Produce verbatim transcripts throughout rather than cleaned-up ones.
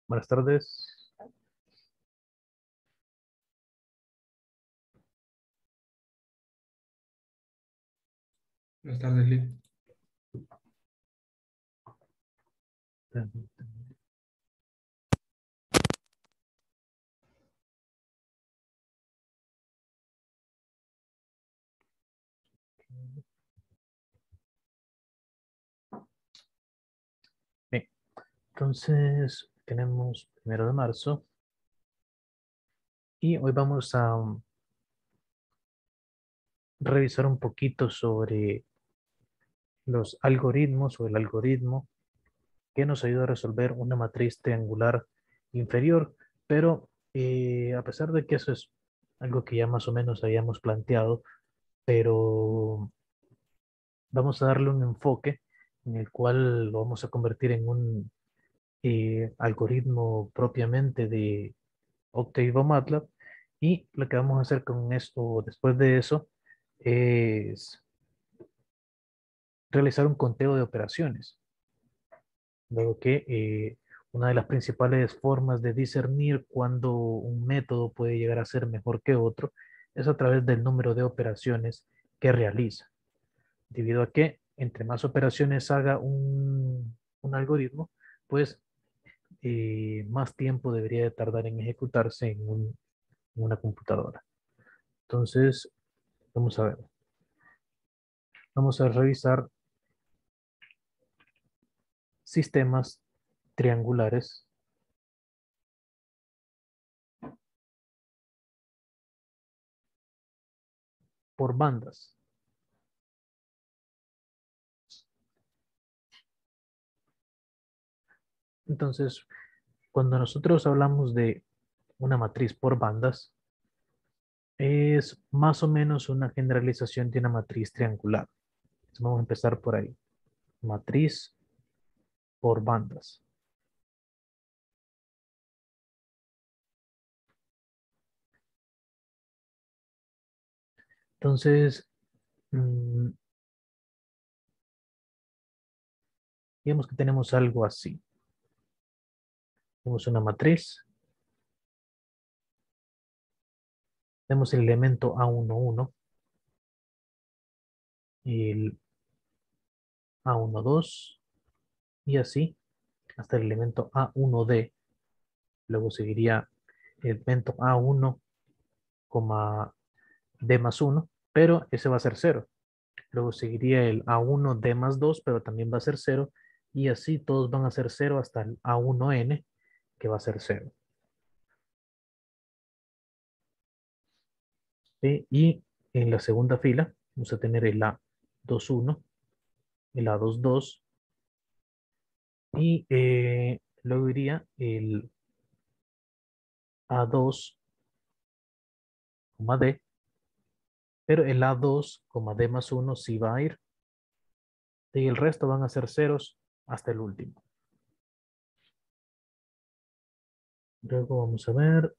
Buenas tardes. Buenas tardes, Lee. Bien, entonces tenemos primero de marzo y hoy vamos a um, revisar un poquito sobre los algoritmos o el algoritmo que nos ayuda a resolver una matriz triangular inferior, pero eh, a pesar de que eso es algo que ya más o menos habíamos planteado, pero vamos a darle un enfoque en el cual lo vamos a convertir en un eh, algoritmo propiamente de Octave o MATLAB. Y lo que vamos a hacer con esto, después de eso, es realizar un conteo de operaciones. Dado que eh, una de las principales formas de discernir cuando un método puede llegar a ser mejor que otro es a través del número de operaciones que realiza. Debido a que entre más operaciones haga un, un algoritmo, pues eh, más tiempo debería de tardar en ejecutarse en, un- en una computadora. Entonces, vamos a ver. Vamos a revisar sistemas triangulares por bandas. Entonces, cuando nosotros hablamos de una matriz por bandas, es más o menos una generalización de una matriz triangular. Entonces, vamos a empezar por ahí. Matriz por bandas. Entonces, mm, digamos que tenemos algo así. Tenemos una matriz, tenemos el elemento A uno uno, el A uno dos y así hasta el elemento A uno D. Luego seguiría el elemento A uno, D más uno, pero ese va a ser cero. Luego seguiría el A uno D más dos, pero también va a ser cero. Y así todos van a ser cero hasta el A uno N, que va a ser cero. ¿Sí? Y en la segunda fila vamos a tener el A dos uno, el A dos dos y eh, luego iría el A dos, D, pero el A dos, D más uno sí va a ir. Y el resto van a ser ceros hasta el último. Luego vamos a ver,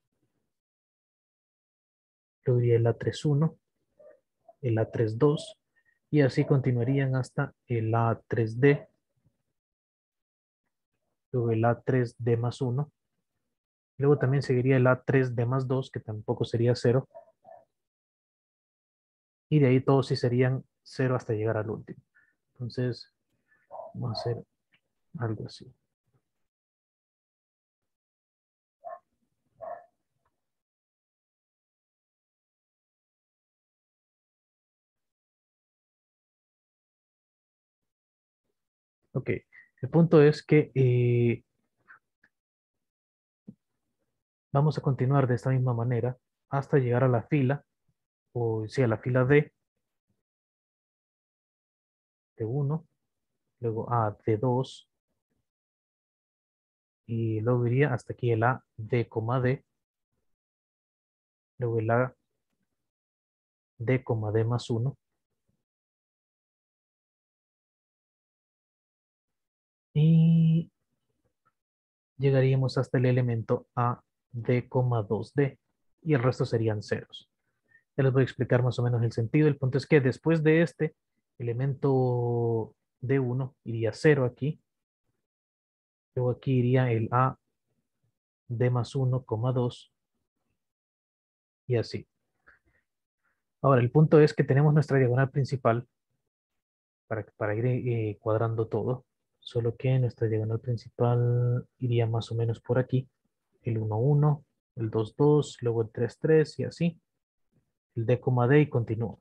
luego iría el A tres uno, el A tres dos y así continuarían hasta el A tres D, luego el A tres D más uno, luego también seguiría el A tres D más dos, que tampoco sería cero, y de ahí todos sí serían cero hasta llegar al último. Entonces, vamos a hacer algo así. Ok, el punto es que eh, vamos a continuar de esta misma manera hasta llegar a la fila, o sí, a la fila D, d uno, luego A D dos, y luego iría hasta aquí el A D, D, luego el A D, D más uno, y llegaríamos hasta el elemento A D, dos D, y el resto serían ceros. Ya les voy a explicar más o menos el sentido. El punto es que después de este elemento D uno iría cero aquí, luego aquí iría el A D más uno, dos y así. Ahora, el punto es que tenemos nuestra diagonal principal para, para ir eh, cuadrando todo, solo que nuestra diagonal principal iría más o menos por aquí, el uno, uno, el dos, dos, luego el tres, tres y así, el D, D y continúa.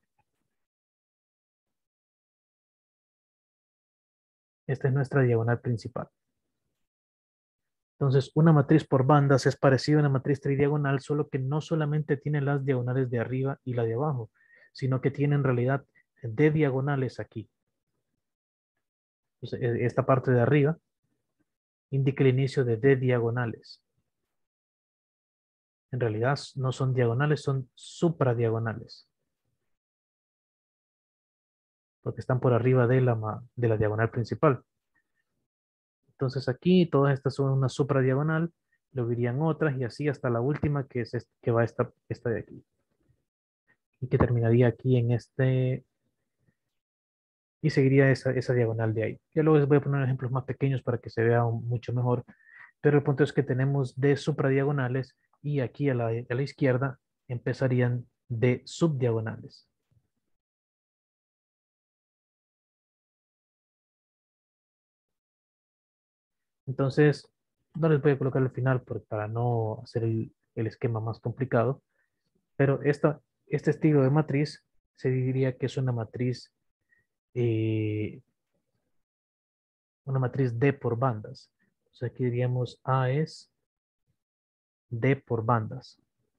Esta es nuestra diagonal principal. Entonces, una matriz por bandas es parecida a una matriz tridiagonal, solo que no solamente tiene las diagonales de arriba y la de abajo, sino que tiene en realidad D diagonales aquí. Entonces, e- esta parte de arriba indica el inicio de D diagonales. En realidad no son diagonales, son supradiagonales, porque están por arriba de la, ma- de la diagonal principal. Entonces aquí todas estas son una supradiagonal, luego irían otras y así hasta la última que, es est- que va esta, esta de aquí. Y que terminaría aquí en este, y seguiría esa, esa diagonal de ahí. Ya luego les voy a poner ejemplos más pequeños para que se vea un- mucho mejor, pero el punto es que tenemos de supradiagonales y aquí a la, a la izquierda empezarían de subdiagonales. Entonces, no les voy a colocar al final por- para no hacer el, el esquema más complicado, pero esta, este estilo de matriz se diría que es una matriz, eh, una matriz D por bandas. O sea, aquí diríamos A es D por bandas.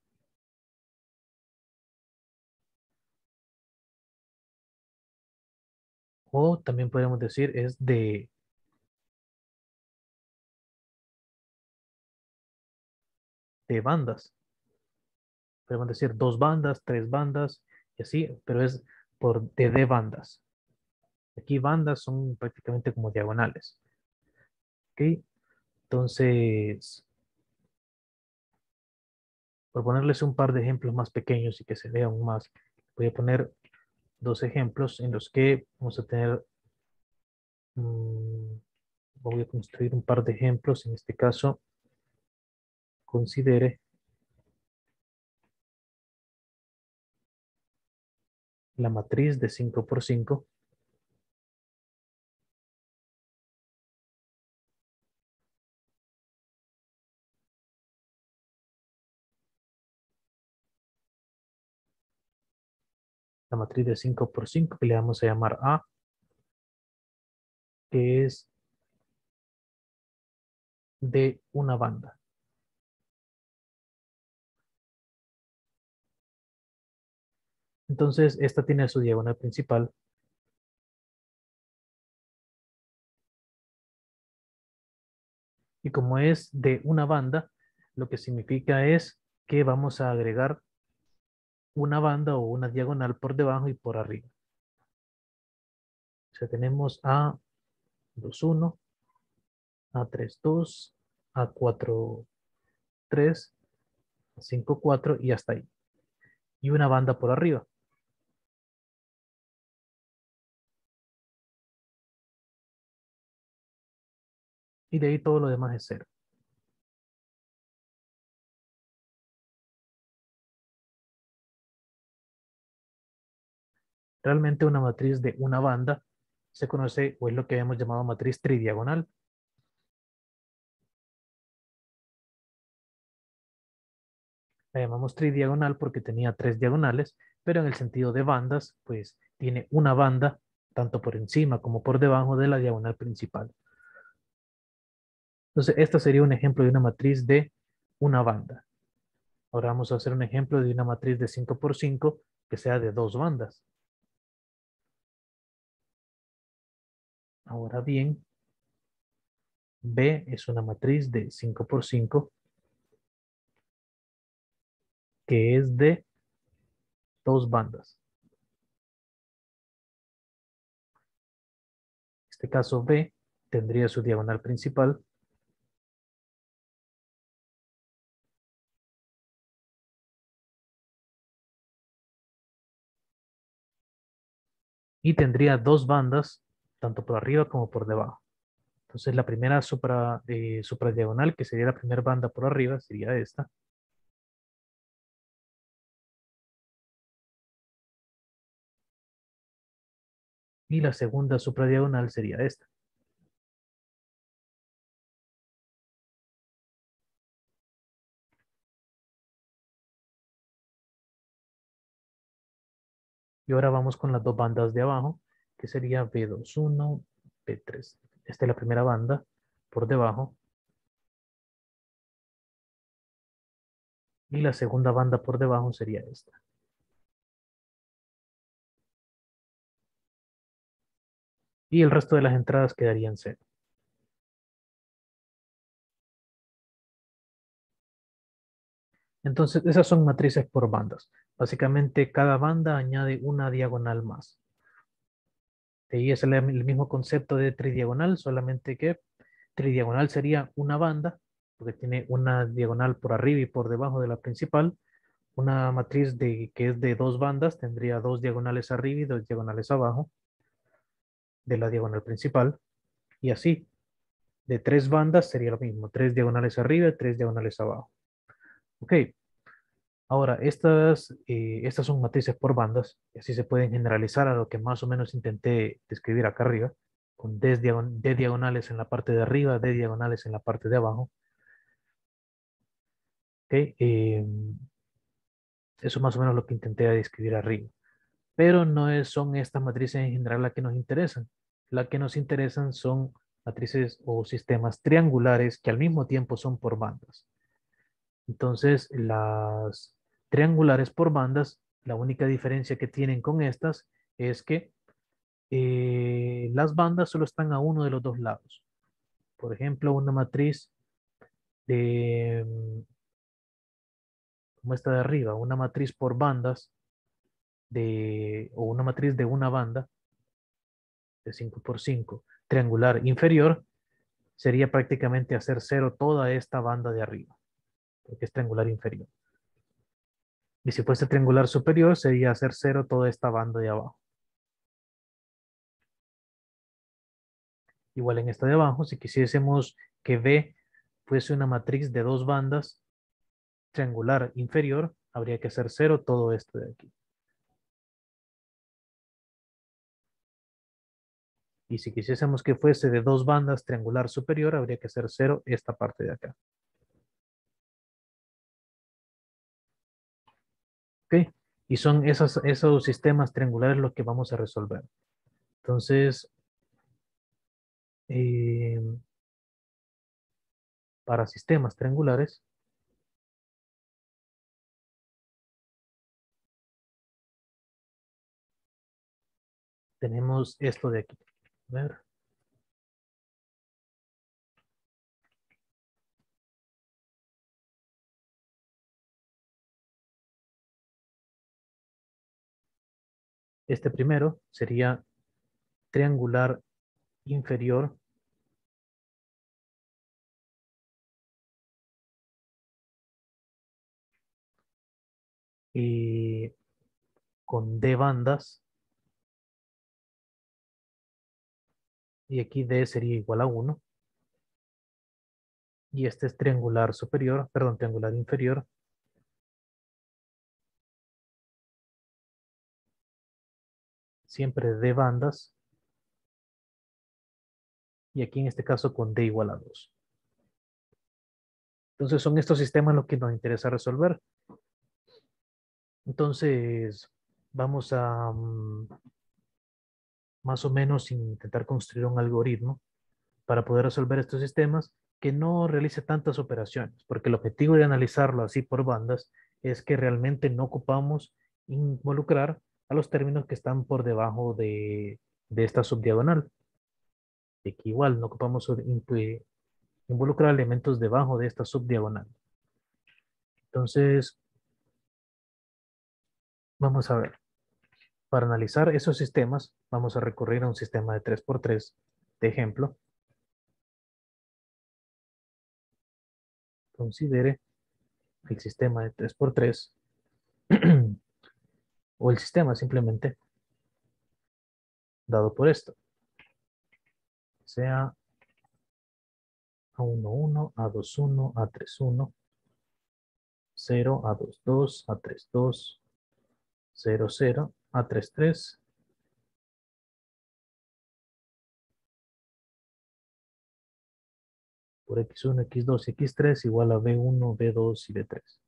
O también podemos decir es de, de bandas. Podemos decir dos bandas, tres bandas y así, pero es por de D bandas. Aquí bandas son prácticamente como diagonales. ¿Ok? Entonces, por ponerles un par de ejemplos más pequeños y que se vea aún más, voy a poner dos ejemplos en los que vamos a tener, mm, voy a construir un par de ejemplos. En este caso, considere la matriz de cinco por cinco, la matriz de cinco por cinco que le vamos a llamar A, que es de una banda. Entonces, esta tiene su diagonal principal y como es de una banda, lo que significa es que vamos a agregar una banda o una diagonal por debajo y por arriba. O sea, tenemos A dos uno, A tres dos, A cuatro tres, A cinco cuatro y hasta ahí. Y una banda por arriba. Y de ahí todo lo demás es cero. Realmente una matriz de una banda se conoce o es lo que hemos llamado matriz tridiagonal. La llamamos tridiagonal porque tenía tres diagonales, pero en el sentido de bandas, pues tiene una banda tanto por encima como por debajo de la diagonal principal. Entonces, esta sería un ejemplo de una matriz de una banda. Ahora vamos a hacer un ejemplo de una matriz de cinco por cinco que sea de dos bandas. Ahora bien, B es una matriz de cinco por cinco que es de dos bandas. En este caso B tendría su diagonal principal y tendría dos bandas tanto por arriba como por debajo. Entonces la primera supra, eh, supradiagonal, que sería la primera banda por arriba, sería esta. Y la segunda supradiagonal sería esta. Y ahora vamos con las dos bandas de abajo, que sería B veintiuno, B tres. Esta es la primera banda por debajo. Y la segunda banda por debajo sería esta. Y el resto de las entradas quedarían cero. Entonces, esas son matrices por bandas. Básicamente, cada banda añade una diagonal más. Y es el, el mismo concepto de tridiagonal, solamente que tridiagonal sería una banda, porque tiene una diagonal por arriba y por debajo de la principal. Una matriz de, que es de dos bandas tendría dos diagonales arriba y dos diagonales abajo de la diagonal principal. Y así, de tres bandas sería lo mismo, tres diagonales arriba y tres diagonales abajo. Ok, ahora estas, eh, estas son matrices por bandas, y así se pueden generalizar a lo que más o menos intenté describir acá arriba, con D, diagon- D diagonales en la parte de arriba, D diagonales en la parte de abajo. Ok, eh, eso más o menos lo que intenté describir arriba. Pero no es- son estas matrices en general las que nos interesan. Las que nos interesan son matrices o sistemas triangulares que al mismo tiempo son por bandas. Entonces, las triangulares por bandas, la única diferencia que tienen con estas es que eh, las bandas solo están a uno de los dos lados. Por ejemplo, una matriz de, mm, como esta de arriba, una matriz por bandas de, o una matriz de una banda de cinco por cinco triangular inferior, sería prácticamente hacer cero toda esta banda de arriba, porque es triangular inferior. Y si fuese triangular superior, sería hacer cero toda esta banda de abajo. Igual en esta de abajo, si quisiésemos que B fuese una matriz de dos bandas triangular inferior, habría que hacer cero todo esto de aquí. Y si quisiésemos que fuese de dos bandas triangular superior, habría que hacer cero esta parte de acá. ¿Ok? Y son esos, esos sistemas triangulares los que vamos a resolver. Entonces, eh, para sistemas triangulares, tenemos esto de aquí. A ver. Este primero sería triangular inferior y con D bandas. Y aquí D sería igual a uno. Y este es triangular superior, perdón, triangular inferior. Siempre D bandas. Y aquí en este caso con D igual a dos. Entonces son estos sistemas los que nos interesa resolver. Entonces vamos a mm, más o menos intentar construir un algoritmo para poder resolver estos sistemas que no realice tantas operaciones, porque el objetivo de analizarlo así por bandas es que realmente no ocupamos involucrar a los términos que están por debajo de, de esta subdiagonal. Y que igual no ocupamos involucrar elementos debajo de esta subdiagonal. Entonces, vamos a ver. Para analizar esos sistemas, vamos a recurrir a un sistema de tres por tres de ejemplo. Considere el sistema de tres por tres o el sistema simplemente dado por esto. Sea A uno, uno, A dos, uno, A tres, uno, cero, A dos, dos, A tres, dos, cero, cero, A tres, tres, por equis uno, equis dos y equis tres igual a be uno, be dos y be tres.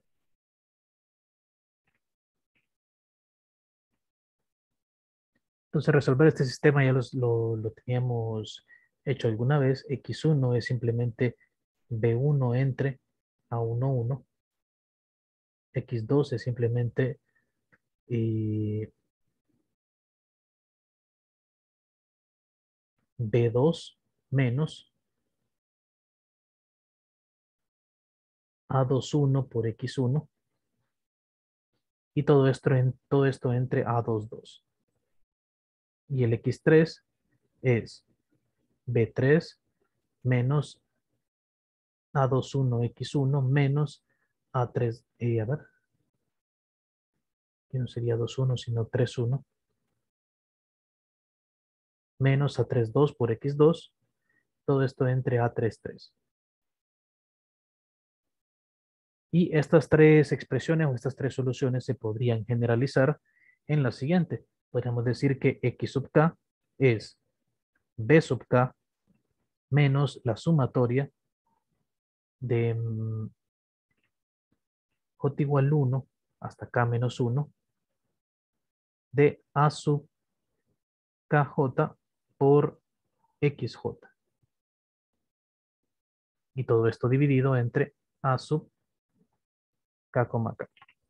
Entonces, resolver este sistema ya los- lo, lo teníamos hecho alguna vez. equis uno es simplemente be uno entre A uno, uno. equis dos es simplemente eh, be dos menos A dos, uno por equis uno. Y todo esto, en, todo esto entre A dos, dos. Y el equis tres es be tres menos A dos, uno, equis uno menos A tres, eh, a ver, que no sería dos, uno, sino tres, uno, menos A tres, dos por equis dos, todo esto entre A tres, tres. Y estas tres expresiones o estas tres soluciones se podrían generalizar en la siguiente. Podríamos decir que x sub k es b sub k menos la sumatoria de mm, j igual uno hasta k menos uno de a sub kj por xj. Y todo esto dividido entre a sub k, k.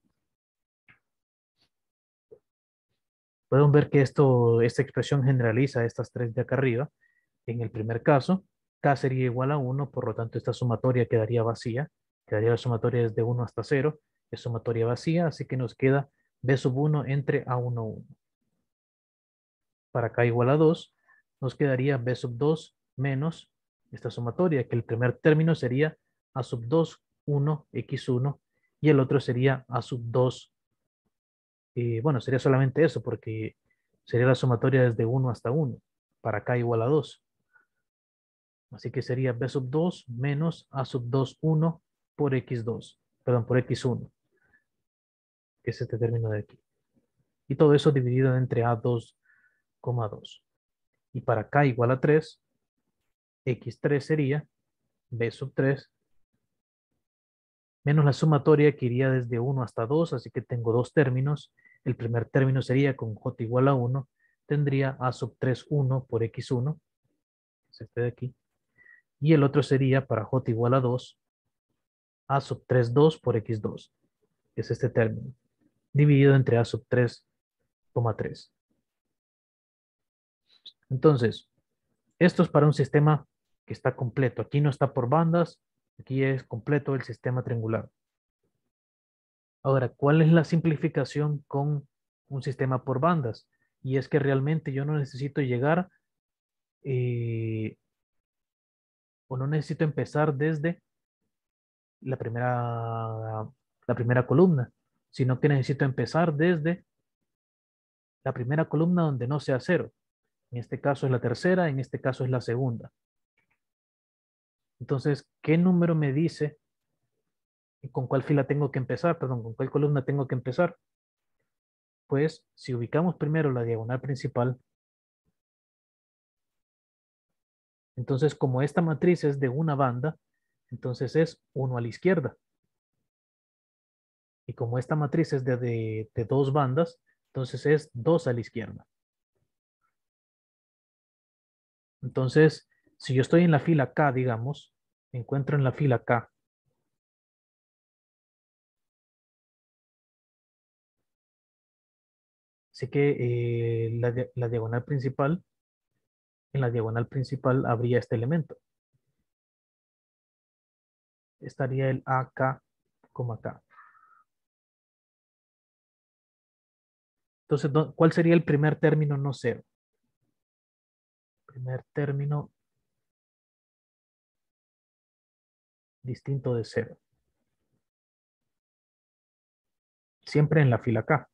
Pueden ver que esto, esta expresión generaliza estas tres de acá arriba. En el primer caso, k sería igual a uno, por lo tanto esta sumatoria quedaría vacía. Quedaría la sumatoria desde uno hasta cero. Es sumatoria vacía, así que nos queda b sub uno entre a uno, uno. Para k igual a dos, nos quedaría b sub dos menos esta sumatoria, que el primer término sería a sub dos, uno, equis uno, y el otro sería a sub dos. Y bueno, sería solamente eso, porque sería la sumatoria desde uno hasta uno, para k igual a dos. Así que sería b sub dos menos a sub dos, uno por equis dos, perdón, por equis uno, que es este término de aquí. Y todo eso dividido entre a dos, dos. Y para k igual a tres, equis tres sería b sub tres menos la sumatoria que iría desde uno hasta dos, así que tengo dos términos. El primer término sería con j igual a uno, tendría a sub tres, uno por equis uno, que es este de aquí. Y el otro sería para j igual a dos, a sub tres, dos por equis dos, que es este término, dividido entre a sub tres, tres. Entonces, esto es para un sistema que está completo. Aquí no está por bandas, aquí es completo el sistema triangular. Ahora, ¿cuál es la simplificación con un sistema por bandas? Y es que realmente yo no necesito llegar eh, o no necesito empezar desde la primera, la primera columna, sino que necesito empezar desde la primera columna donde no sea cero. En este caso es la tercera, en este caso es la segunda. Entonces, ¿qué número me dice y con cuál fila tengo que empezar? Perdón, ¿con cuál columna tengo que empezar? Pues si ubicamos primero la diagonal principal, entonces como esta matriz es de una banda, entonces es uno a la izquierda. Y como esta matriz es de, de, de dos bandas, entonces es dos a la izquierda. Entonces, si yo estoy en la fila K, digamos, me encuentro en la fila K. Así que eh, la, la diagonal principal, en la diagonal principal habría este elemento. Estaría el A K, K. Entonces, ¿cuál sería el primer término no cero? Primer término distinto de cero. Siempre en la fila K.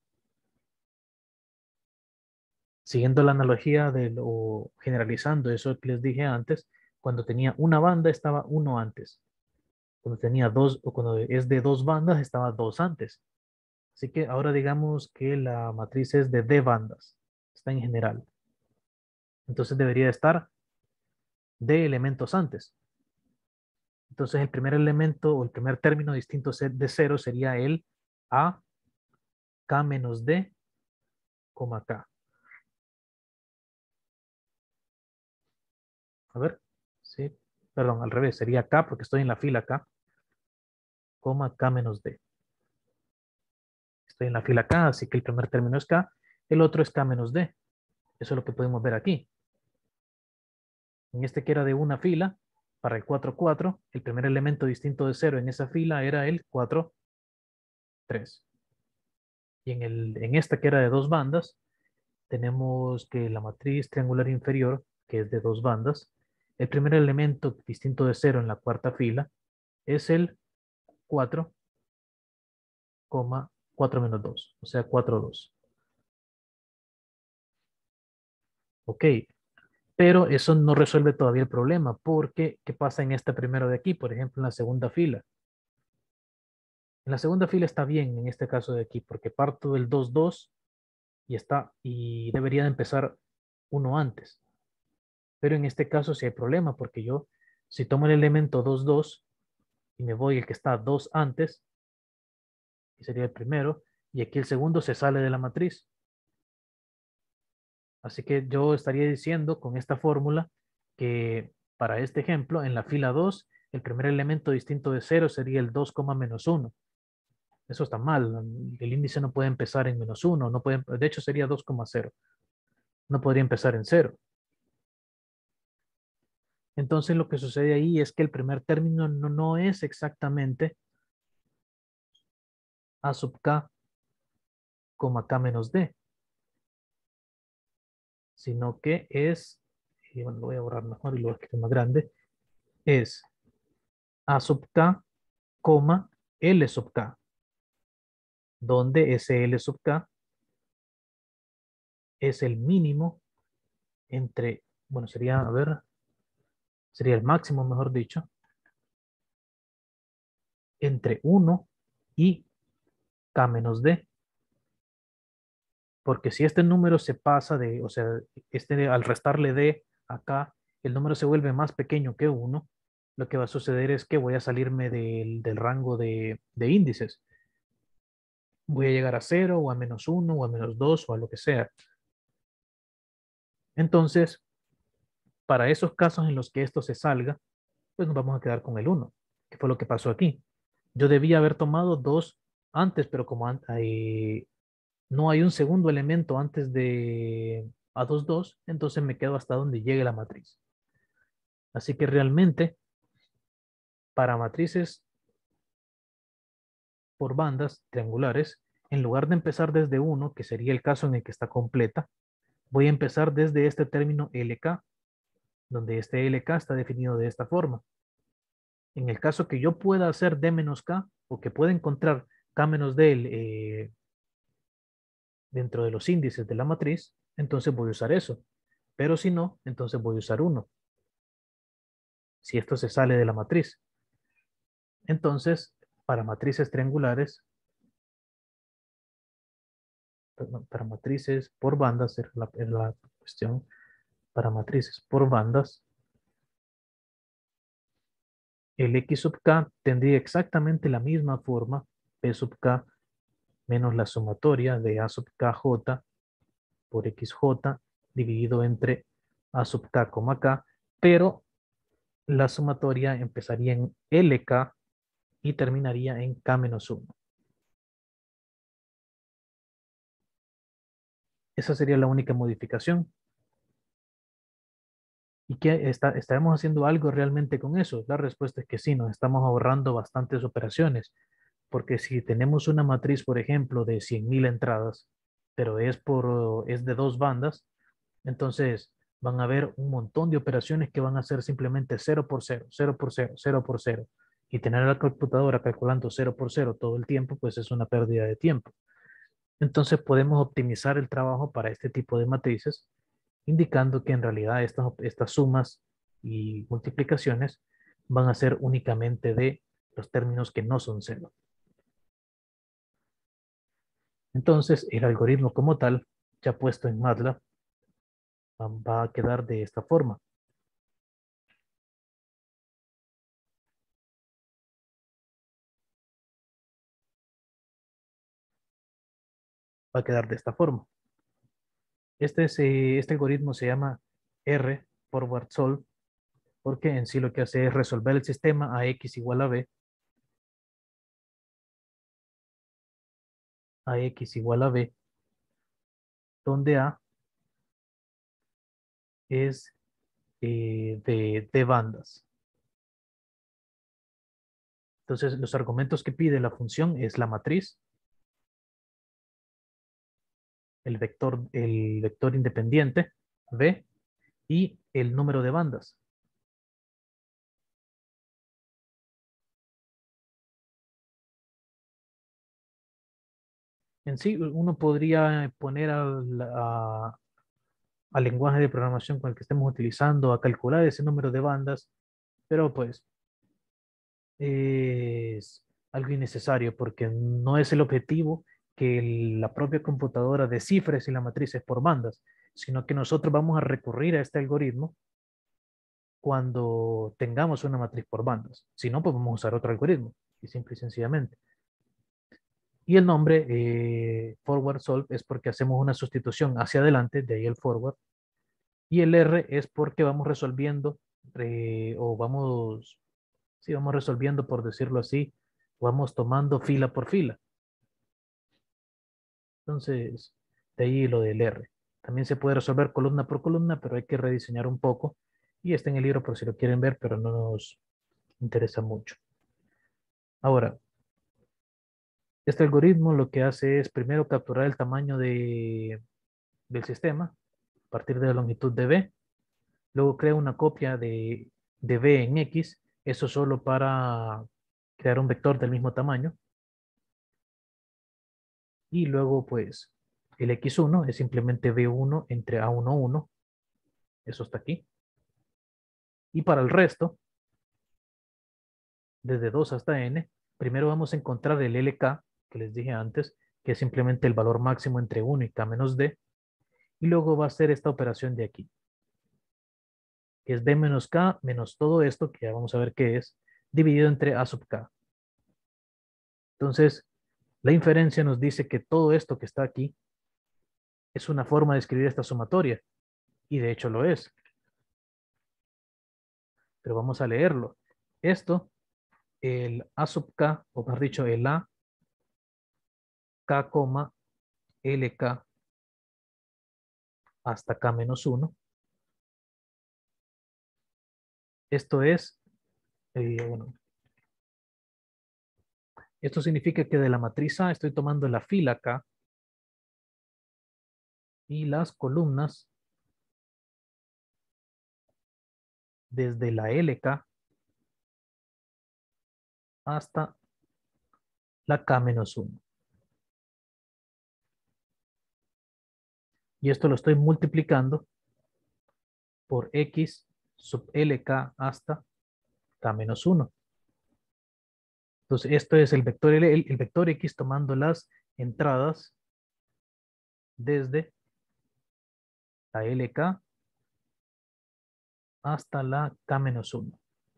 Siguiendo la analogía de lo, generalizando eso que les dije antes, Cuando tenía una banda estaba uno antes. Cuando tenía dos, o cuando es de dos bandas estaba dos antes. Así que ahora digamos que la matriz es de D bandas. Está en general. Entonces debería estar D elementos antes. Entonces el primer elemento o el primer término distinto de cero sería el A, K menos D, coma K. A ver, sí, perdón, al revés, sería K porque estoy en la fila K, coma K menos D. Estoy en la fila K, así que el primer término es K, el otro es K menos D. Eso es lo que podemos ver aquí. En este que era de una fila, para el cuatro, cuatro, el primer elemento distinto de cero en esa fila era el cuatro, tres. Y en, el, en esta que era de dos bandas, tenemos que la matriz triangular inferior, que es de dos bandas, el primer elemento distinto de cero en la cuarta fila es el cuatro, cuatro menos dos, o sea, cuatro, dos. Ok, pero eso no resuelve todavía el problema, porque ¿qué pasa en este primero de aquí? Por ejemplo, en la segunda fila. En la segunda fila está bien en este caso de aquí, porque parto del dos, dos y está, y debería de empezar uno antes. Pero en este caso sí hay problema, porque yo, si tomo el elemento dos, dos y me voy el que está dos antes, que sería el primero, y aquí el segundo se sale de la matriz. Así que yo estaría diciendo con esta fórmula que para este ejemplo, en la fila dos, el primer elemento distinto de cero sería el dos, menos uno. Eso está mal. El índice no puede empezar en menos uno. No puede, de hecho, sería dos coma cero. No podría empezar en cero. Entonces, lo que sucede ahí es que el primer término no, no es exactamente A sub K, K menos D, sino que es, y bueno, lo voy a borrar mejor y lo voy a escribir más grande, es A sub K, L sub K, donde ese L sub K es el mínimo entre, bueno, sería, a ver, sería el máximo, mejor dicho, entre uno y K menos D. Porque si este número se pasa de, o sea, este, al restarle D acá, el número se vuelve más pequeño que uno, lo que va a suceder es que voy a salirme del, del rango de, de índices. Voy a llegar a cero o a menos uno o a menos dos o a lo que sea. Entonces, para esos casos en los que esto se salga, pues nos vamos a quedar con el uno, que fue lo que pasó aquí. Yo debía haber tomado dos antes, pero como an- hay- no hay un segundo elemento antes de A dos dos, entonces me quedo hasta donde llegue la matriz. Así que realmente, para matrices por bandas triangulares, en lugar de empezar desde uno, que sería el caso en el que está completa, voy a empezar desde este término L K, donde este L K está definido de esta forma. En el caso que yo pueda hacer D menos K, o que pueda encontrar K menos D eh, dentro de los índices de la matriz, entonces voy a usar eso. Pero si no, entonces voy a usar uno. Si esto se sale de la matriz. Entonces, para matrices triangulares, perdón, para matrices por bandas, es la, es la cuestión, para matrices por bandas, el X sub K tendría exactamente la misma forma, P sub K menos la sumatoria de A sub Kj por X J dividido entre A sub K, K, pero la sumatoria empezaría en L K y terminaría en K menos uno. Esa sería la única modificación. ¿Y qué está, estaremos haciendo algo realmente con eso? La respuesta es que sí, nos estamos ahorrando bastantes operaciones, porque si tenemos una matriz, por ejemplo, de cien mil entradas, pero es, por, es de dos bandas, entonces van a haber un montón de operaciones que van a ser simplemente cero por cero, cero por cero, cero por cero. Y tener la computadora calculando cero por cero todo el tiempo, pues es una pérdida de tiempo. Entonces podemos optimizar el trabajo para este tipo de matrices, indicando que en realidad estas, estas sumas y multiplicaciones van a ser únicamente de los términos que no son cero. Entonces, el algoritmo como tal, ya puesto en MATLAB, va a quedar de esta forma. Va a quedar de esta forma. Este, es, eh, este algoritmo se llama R, Forward Solve, porque en sí lo que hace es resolver el sistema a X igual a B, a X igual a B, donde A es eh, de, de bandas. Entonces, los argumentos que pide la función es la matriz, el vector, el vector independiente, B, y el número de bandas. En sí, uno podría poner al, a- al lenguaje de programación con el que estemos utilizando a calcular ese número de bandas, pero pues es algo innecesario porque no es el objetivo que el- la propia computadora descifre si la matriz es por bandas, sino que nosotros vamos a recurrir a este algoritmo cuando tengamos una matriz por bandas. Si no, pues vamos a usar otro algoritmo, y simple y sencillamente. Y el nombre eh, forward solve es porque hacemos una sustitución hacia adelante, de ahí el forward. Y el R es porque vamos resolviendo eh, o vamos, sí, vamos resolviendo, por decirlo así, vamos tomando fila por fila. Entonces, de ahí lo del R. También se puede resolver columna por columna, pero hay que rediseñar un poco. Y está en el libro por si lo quieren ver, pero no nos interesa mucho. Ahora, este algoritmo lo que hace es primero capturar el tamaño de, del sistema a partir de la longitud de B. Luego crea una copia de, de B en X. Eso solo para crear un vector del mismo tamaño. Y luego, pues, el X uno es simplemente B uno entre A uno, uno. Eso está aquí. Y para el resto, desde dos hasta n, primero vamos a encontrar el L K, que les dije antes, que es simplemente el valor máximo entre uno y k menos d, y luego va a ser esta operación de aquí, que es b menos k menos todo esto, que ya vamos a ver qué es, dividido entre a sub k. Entonces, la inferencia nos dice que todo esto que está aquí es una forma de escribir esta sumatoria, y de hecho lo es. Pero vamos a leerlo. Esto, el a sub k, o mejor dicho, el a k, lk hasta k menos uno. Esto es, eh, bueno, esto significa que de la matriz A estoy tomando la fila K y las columnas desde la L K hasta la K menos uno. Y esto lo estoy multiplicando por X sub L K hasta K menos uno. Entonces, esto es el vector, L, el, el vector X tomando las entradas desde la L K hasta la K menos uno.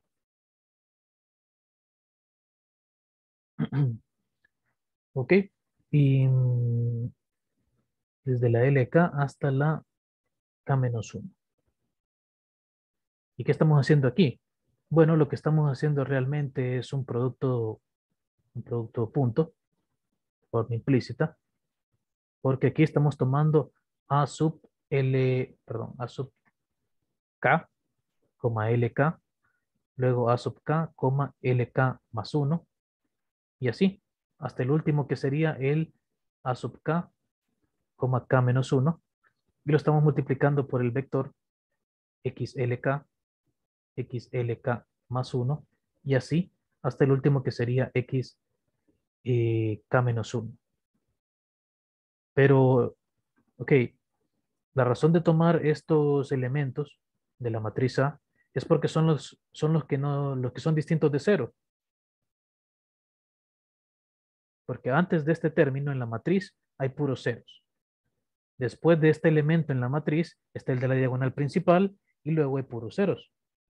¿Ok? Y mm, desde la L K hasta la K menos uno. ¿Y qué estamos haciendo aquí? Bueno, lo que estamos haciendo realmente es un producto, un producto punto, forma implícita, porque aquí estamos tomando A sub L, perdón, A sub K, coma L K, luego A sub K, coma L K más uno, y así, hasta el último que sería el A sub K, coma K menos uno, y lo estamos multiplicando por el vector X L K, X L K más uno, y así, hasta el último que sería X eh, K menos uno. Pero, ok, la razón de tomar estos elementos de la matriz A Es porque son los, son los que no, los que son distintos de cero. Porque antes de este término en la matriz hay puros ceros. Después de este elemento en la matriz está el de la diagonal principal y luego hay puros ceros.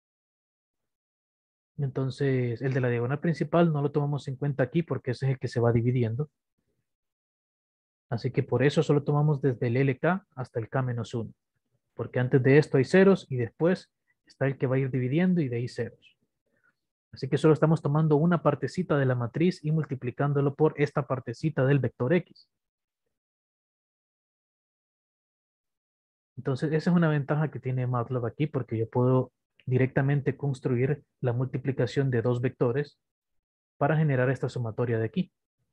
Entonces, el de la diagonal principal no lo tomamos en cuenta aquí porque ese es el que se va dividiendo. Así que por eso solo tomamos desde el L K hasta el K menos uno. Porque antes de esto hay ceros y después está el que va a ir dividiendo y de ahí ceros. Así que solo estamos tomando una partecita de la matriz y multiplicándolo por esta partecita del vector X. Entonces, esa es una ventaja que tiene MATLAB aquí porque yo puedo directamente construir la multiplicación de dos vectores para generar esta sumatoria de aquí.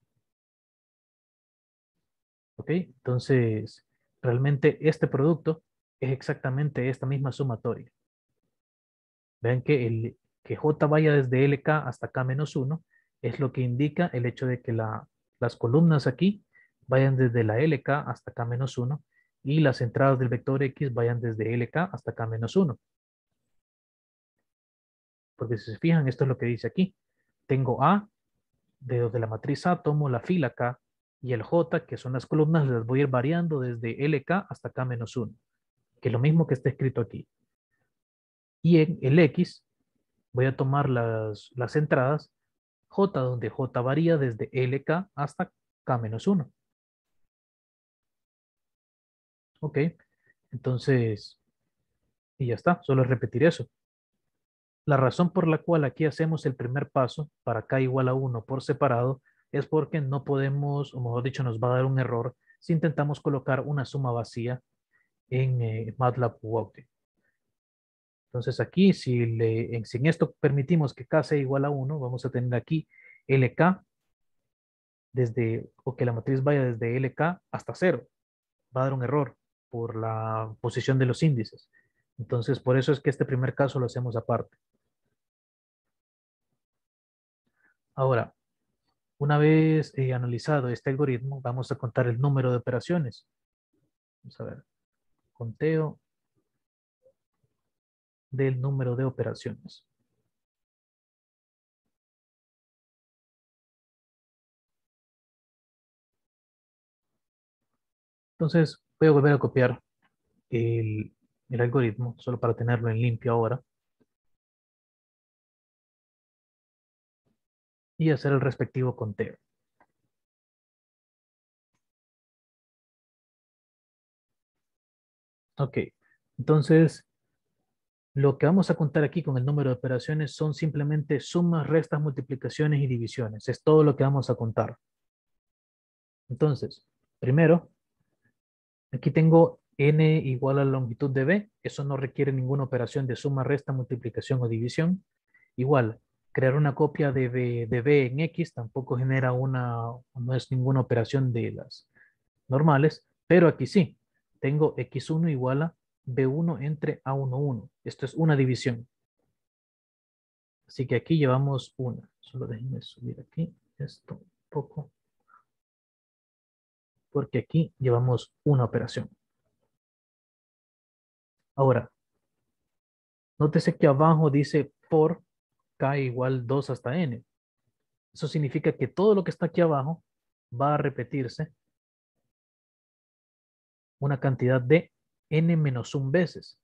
¿Ok? Entonces, realmente este producto es exactamente esta misma sumatoria. Vean que, el, que J vaya desde L K hasta K menos uno es lo que indica el hecho de que la, las columnas aquí vayan desde la L K hasta K menos uno y las entradas del vector X vayan desde L K hasta K menos uno. Porque si se fijan, esto es lo que dice aquí. Tengo A, de, de la matriz A tomo la fila K y el J, que son las columnas, las voy a ir variando desde L K hasta K menos uno, que es lo mismo que está escrito aquí. Y en el X voy a tomar las, las entradas J, donde J varía desde L K hasta K menos uno. Ok, entonces, y ya está, solo es repetir eso. La razón por la cual aquí hacemos el primer paso para K igual a uno por separado es porque no podemos, o mejor dicho, nos va a dar un error si intentamos colocar una suma vacía en eh, MATLAB Walkthrough. Entonces aquí, si, le, en, si en esto permitimos que K sea igual a uno, vamos a tener aquí L K desde, o que la matriz vaya desde L K hasta cero. Va a dar un error por la posición de los índices. Entonces, por eso es que este primer caso lo hacemos aparte. Ahora, una vez eh, analizado este algoritmo, vamos a contar el número de operaciones. Vamos a ver, conteo del número de operaciones. Entonces, voy a volver a copiar el, el algoritmo, solo para tenerlo en limpio ahora, y hacer el respectivo conteo. Ok, entonces lo que vamos a contar aquí con el número de operaciones son simplemente sumas, restas, multiplicaciones y divisiones. Es todo lo que vamos a contar. Entonces, primero, aquí tengo n igual a la longitud de b. Eso no requiere ninguna operación de suma, resta, multiplicación o división. Igual, crear una copia de b, de b en x tampoco genera una, no es ninguna operación de las normales, pero aquí sí. Tengo x uno igual a b uno entre a uno, uno. Esto es una división. Así que aquí llevamos una. Solo déjenme subir aquí esto un poco, porque aquí llevamos una operación. Ahora, nótese que abajo dice por k igual dos hasta n. Eso significa que todo lo que está aquí abajo va a repetirse una cantidad de n menos un veces.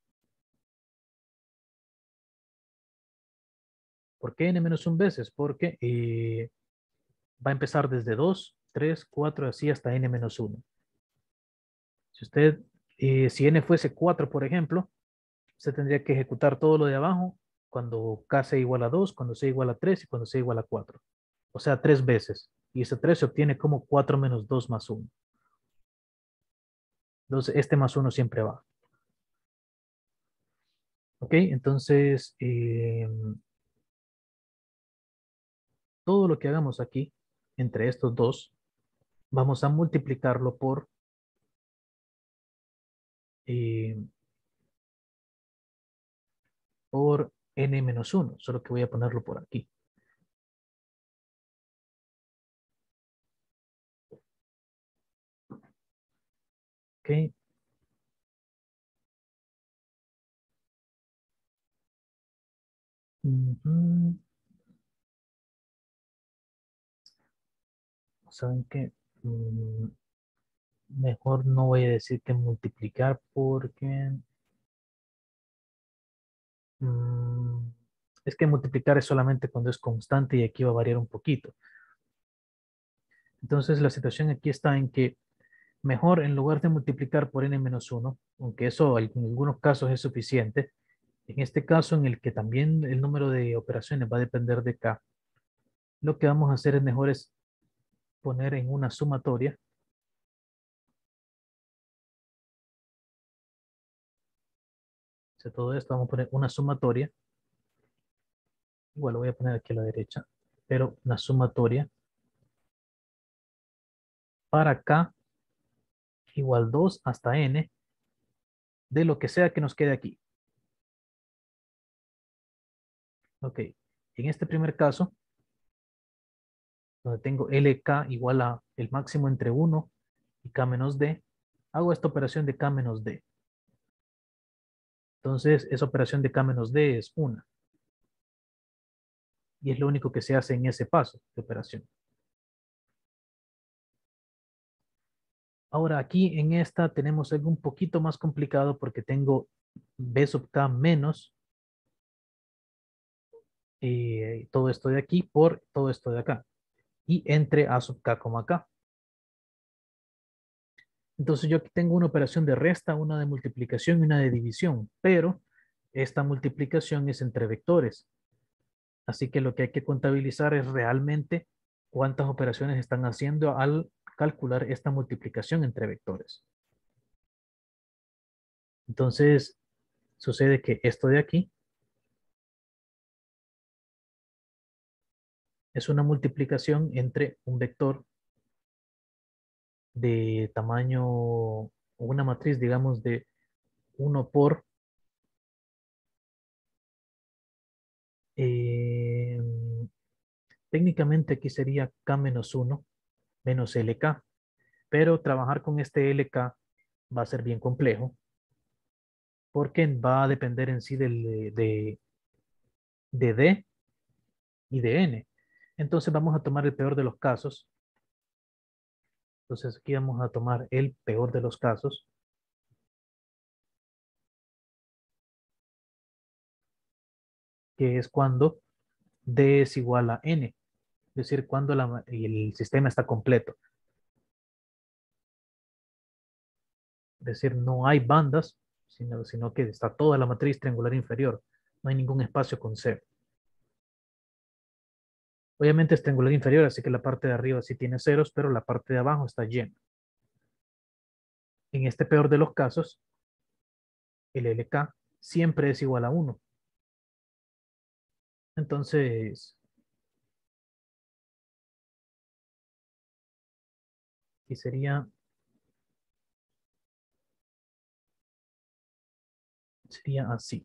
¿Por qué n menos un veces? Porque eh, va a empezar desde dos, tres, cuatro, así hasta n menos uno. Si usted, eh, si n fuese cuatro, por ejemplo, usted tendría que ejecutar todo lo de abajo cuando k sea igual a dos, cuando sea igual a tres y cuando sea igual a cuatro. O sea, tres veces. Y ese tres se obtiene como cuatro menos dos más uno. Entonces, este más uno siempre va. ¿Ok? Entonces, eh, todo lo que hagamos aquí, entre estos dos, vamos a multiplicarlo por, eh, por n menos uno. Solo que voy a ponerlo por aquí. ¿Ok? Ujú. ¿Saben qué? Mm, Mejor no voy a decir que multiplicar porque mm, es que multiplicar es solamente cuando es constante y aquí va a variar un poquito. Entonces la situación aquí está en que mejor en lugar de multiplicar por n menos uno, aunque eso en algunos casos es suficiente, en este caso en el que también el número de operaciones va a depender de k, lo que vamos a hacer es mejor es poner en una sumatoria. O sea, todo esto vamos a poner una sumatoria. Igual lo voy a poner aquí a la derecha, pero una sumatoria para k igual dos hasta n de lo que sea que nos quede aquí. Ok, en este primer caso, donde tengo lk igual a el máximo entre uno y k menos d, hago esta operación de k menos d. Entonces, esa operación de k menos d es una. Y es lo único que se hace en ese paso de operación. Ahora, aquí en esta tenemos algo un poquito más complicado porque tengo b sub k menos eh, todo esto de aquí por todo esto de acá. Y entre a sub k, k. Entonces yo aquí tengo una operación de resta, una de multiplicación y una de división, pero esta multiplicación es entre vectores. Así que lo que hay que contabilizar es realmente cuántas operaciones están haciendo al calcular esta multiplicación entre vectores. Entonces sucede que esto de aquí es una multiplicación entre un vector de tamaño, o una matriz, digamos, de uno por eh, técnicamente aquí sería k menos uno menos lk, pero trabajar con este lk va a ser bien complejo porque va a depender en sí del, de, de d y de n. Entonces vamos a tomar el peor de los casos. Entonces aquí vamos a tomar el peor de los casos, que es cuando d es igual a n, es decir, cuando la- el sistema está completo. Es decir, no hay bandas, sino, sino que está toda la matriz triangular inferior. No hay ningún espacio con C. Obviamente es triangular inferior, así que la parte de arriba sí tiene ceros, pero la parte de abajo está llena. En este peor de los casos, el L K siempre es igual a uno. Entonces, y sería, sería así.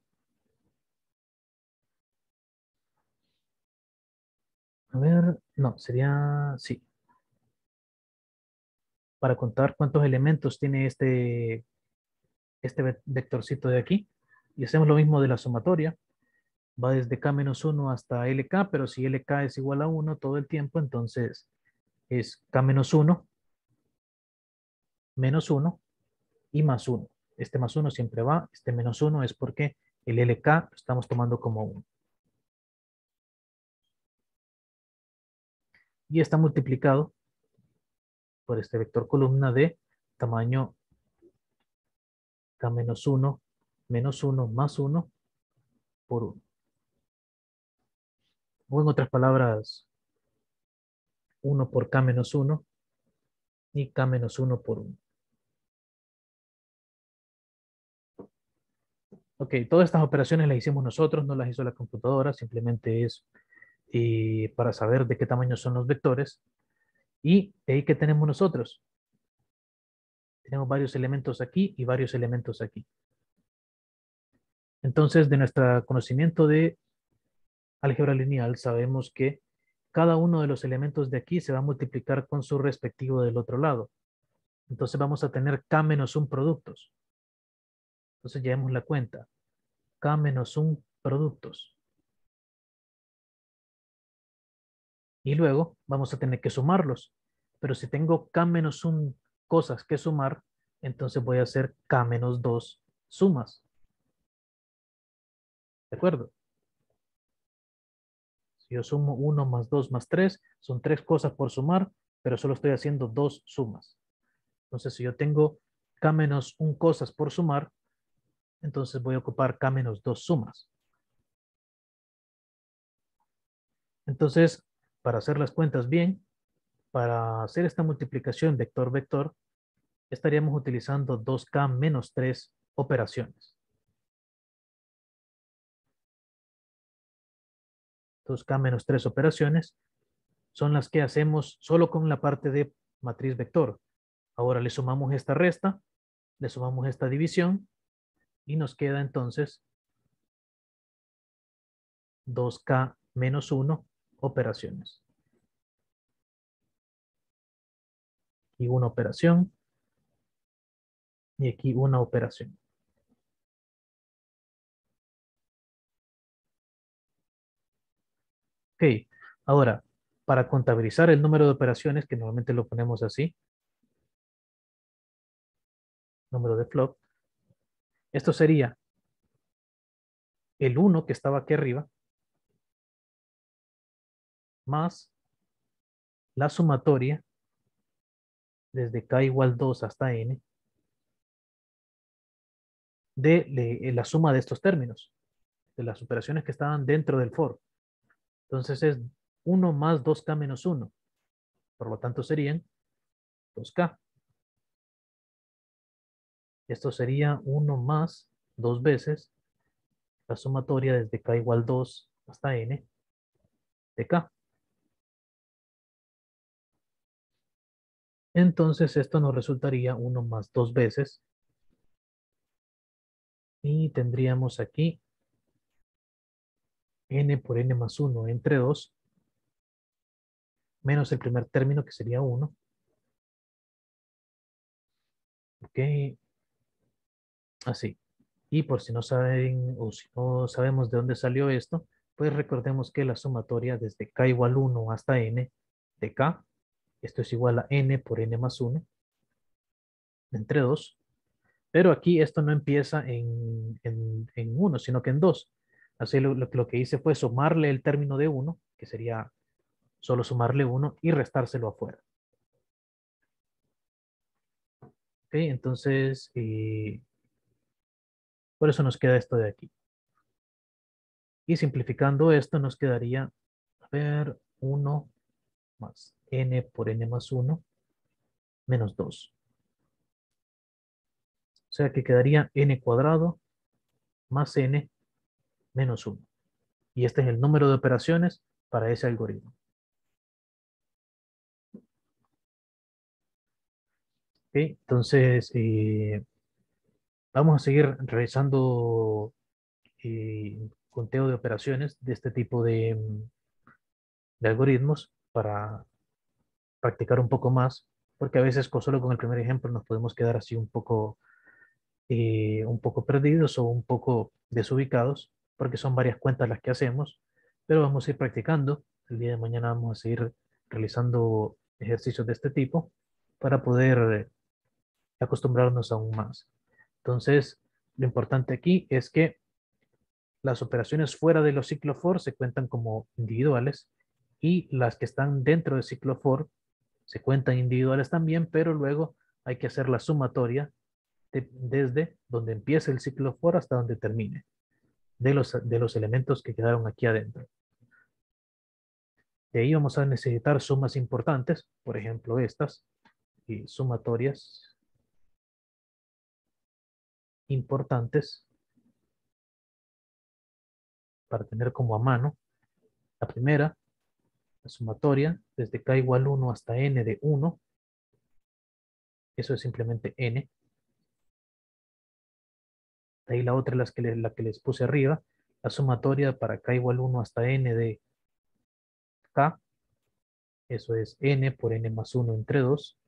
A ver, no, sería, sí. Para contar cuántos elementos tiene este, este ve- vectorcito de aquí. Y hacemos lo mismo de la sumatoria. Va desde k menos uno hasta lk, pero si lk es igual a uno todo el tiempo, entonces es k menos uno, menos uno y más uno. Este más uno siempre va, este menos uno es porque el lk lo estamos tomando como uno. Y está multiplicado por este vector columna de tamaño k menos uno, menos uno, más uno por uno. O en otras palabras, uno por k menos uno y k menos uno por uno. Ok, todas estas operaciones las hicimos nosotros, no las hizo la computadora, simplemente es eh, para saber de qué tamaño son los vectores. Y de ahí que tenemos nosotros. Tenemos varios elementos aquí y varios elementos aquí. Entonces, de nuestro conocimiento de álgebra lineal, sabemos que cada uno de los elementos de aquí se va a multiplicar con su respectivo del otro lado. Entonces vamos a tener k menos un productos. Entonces llevemos la cuenta. K menos un productos. Y luego vamos a tener que sumarlos. Pero si tengo k menos uno cosas que sumar, entonces voy a hacer k menos dos sumas. ¿De acuerdo? Si yo sumo uno más dos más tres, son tres cosas por sumar, pero solo estoy haciendo dos sumas. Entonces, si yo tengo k menos uno cosas por sumar, entonces voy a ocupar k menos dos sumas. Entonces, para hacer las cuentas bien, para hacer esta multiplicación vector-vector, estaríamos utilizando dos k menos tres operaciones. dos k menos tres operaciones son las que hacemos solo con la parte de matriz vector. Ahora le sumamos esta resta, le sumamos esta división y nos queda entonces dos k menos uno operaciones. Y una operación y aquí una operación. Ok, ahora, para contabilizar el número de operaciones, que normalmente lo ponemos así, número de flop, esto sería el uno que estaba aquí arriba, más la sumatoria desde k igual dos hasta n de le- la suma de estos términos, de las operaciones que estaban dentro del for. Entonces es uno más dos k menos uno. Por lo tanto serían dos k. Esto sería uno más dos veces la sumatoria desde k igual dos hasta n de k. Entonces esto nos resultaría uno más dos veces. Y tendríamos aquí n por n más uno entre dos, menos el primer término que sería uno. Ok, así. Y por si no saben o si no sabemos de dónde salió esto, pues recordemos que la sumatoria desde k igual uno hasta n de k, esto es igual a n por n más uno entre dos. Pero aquí esto no empieza en, en, en uno, sino que en dos. Así lo, lo, lo que hice fue sumarle el término de uno, que sería solo sumarle uno y restárselo afuera. Ok, entonces, eh, por eso nos queda esto de aquí. Y simplificando esto nos quedaría, a ver, uno más n por n más uno menos dos. O sea que quedaría n cuadrado más n menos uno. Y este es el número de operaciones para ese algoritmo. Ok, entonces, eh, vamos a seguir realizando eh, conteo de operaciones de este tipo de, mm, de algoritmos para practicar un poco más, porque a veces con- solo con el primer ejemplo nos podemos quedar así un poco, eh, un poco perdidos o un poco desubicados, porque son varias cuentas las que hacemos, pero vamos a ir practicando. El día de mañana vamos a seguir realizando ejercicios de este tipo para poder eh, acostumbrarnos aún más. Entonces, lo importante aquí es que las operaciones fuera de los ciclo for se cuentan como individuales y las que están dentro del ciclo for se cuentan individuales también, pero luego hay que hacer la sumatoria de- desde donde empiece el ciclo for hasta donde termine, de los, de los elementos que quedaron aquí adentro. De ahí vamos a necesitar sumas importantes, por ejemplo estas, y sumatorias importantes para tener como a mano. La primera, la sumatoria desde k igual uno hasta n de uno, eso es simplemente n. De ahí la otra, las que le- la que les puse arriba, la sumatoria para k igual uno hasta n de k, eso es n por n más uno entre dos.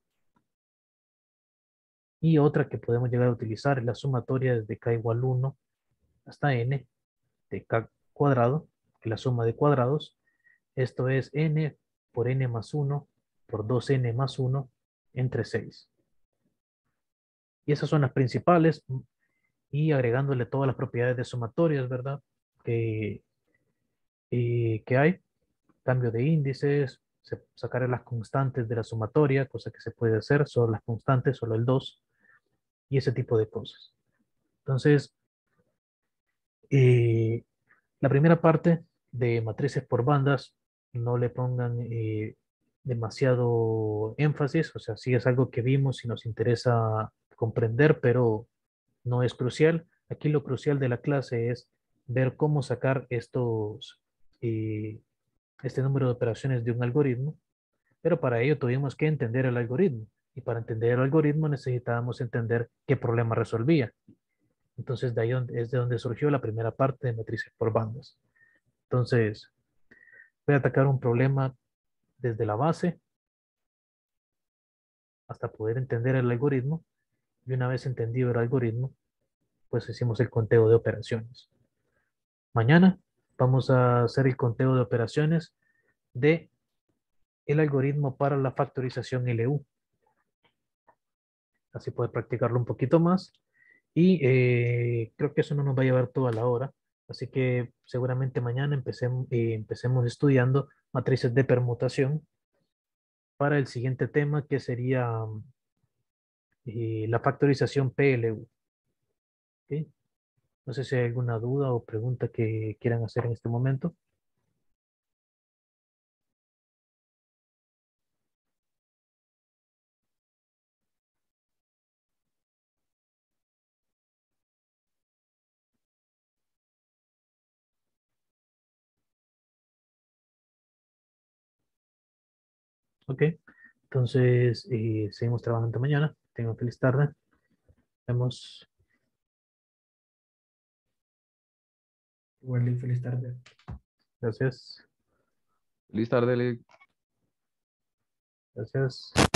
Y otra que podemos llegar a utilizar es la sumatoria desde k igual uno hasta n de k cuadrado, que es la suma de cuadrados. Esto es n por n más uno por dos n más uno entre seis. Y esas son las principales, y agregándole todas las propiedades de sumatorias, ¿verdad? Que, eh, que hay, cambio de índices, se, sacar las constantes de la sumatoria, cosa que se puede hacer, solo las constantes, solo el dos, y ese tipo de cosas. Entonces, eh, la primera parte de matrices por bandas, no le pongan eh, demasiado énfasis, o sea, sí es algo que vimos y nos interesa comprender, pero no es crucial. Aquí lo crucial de la clase es ver cómo sacar estos, eh, este número de operaciones de un algoritmo, pero para ello tuvimos que entender el algoritmo. Y para entender el algoritmo necesitábamos entender qué problema resolvía. Entonces, de ahí es de donde surgió la primera parte de matrices por bandas. Entonces, voy a atacar un problema desde la base hasta poder entender el algoritmo. Y una vez entendido el algoritmo, pues hicimos el conteo de operaciones. Mañana vamos a hacer el conteo de operaciones de el algoritmo para la factorización L U. Así puede practicarlo un poquito más. Y eh, creo que eso no nos va a llevar toda la hora. Así que seguramente mañana empecemos, eh, empecemos estudiando matrices de permutación para el siguiente tema, que sería eh, la factorización P L U. ¿Ok? No sé si hay alguna duda o pregunta que quieran hacer en este momento. Ok, entonces eh, seguimos trabajando mañana. Tengan feliz tarde. Nos vemos. Igual y feliz tarde. Gracias. Feliz tarde, Le. Gracias.